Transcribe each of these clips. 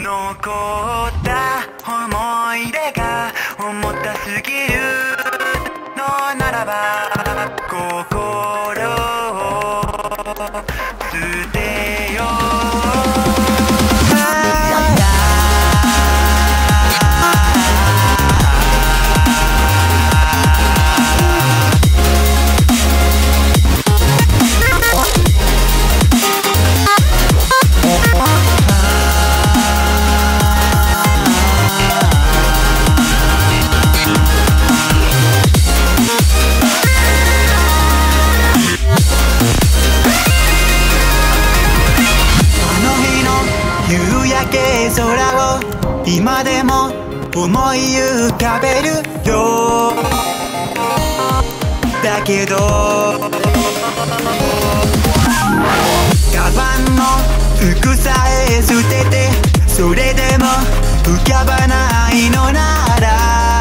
残った思い出が重たすぎるのならば心を捨てよう。夕焼け空を今でも思い浮かべるよ。だけどカバンの服さえ捨ててそれでも浮かばないのなら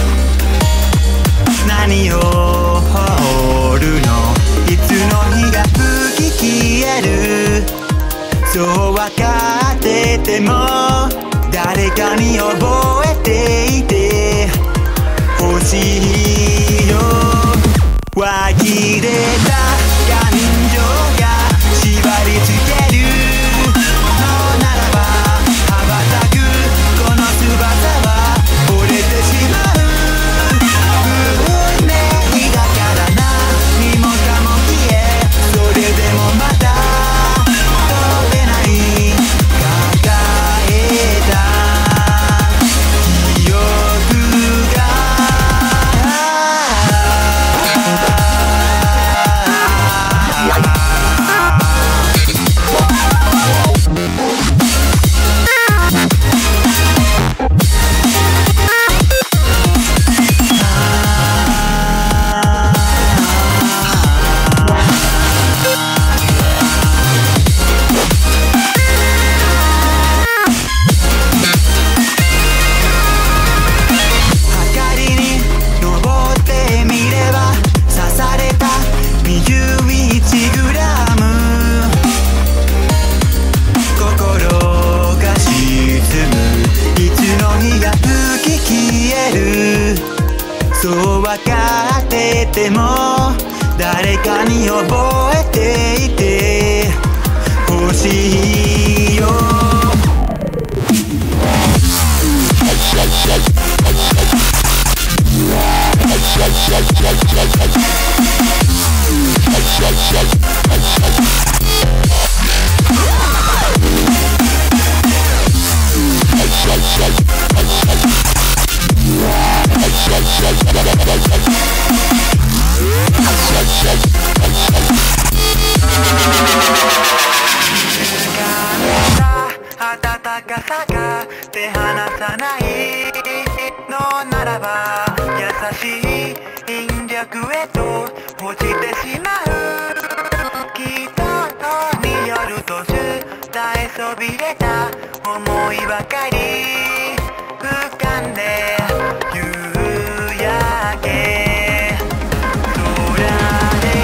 何を掘るの。いつの日が吹き消える。そう分かってても誰かに覚えていてほしいよ。湧き出た感情が縛り付けるのならば羽ばたくこの翼は折れてしまう。運命だから何もかも消えそれでもまたそう分かってても誰かに覚えていてほしいよ。暖かさが手放さないのならば優しい引力へと落ちてしまう。きっとによると伝えそびれた思いばかり浮かんで夕焼け空で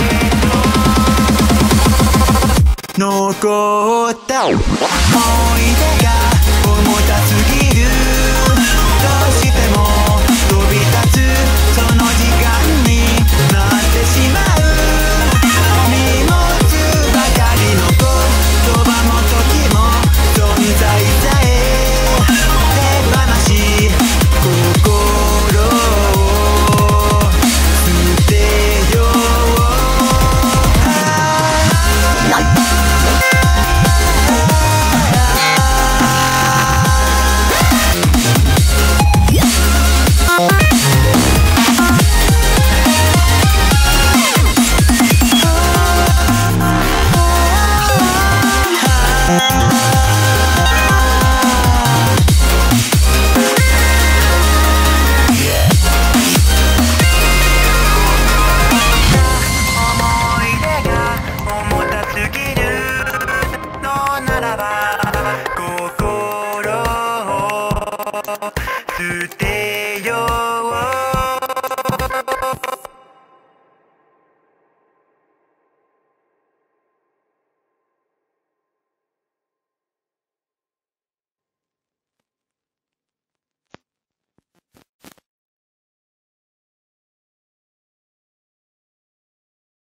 残った思い出が重たすぎる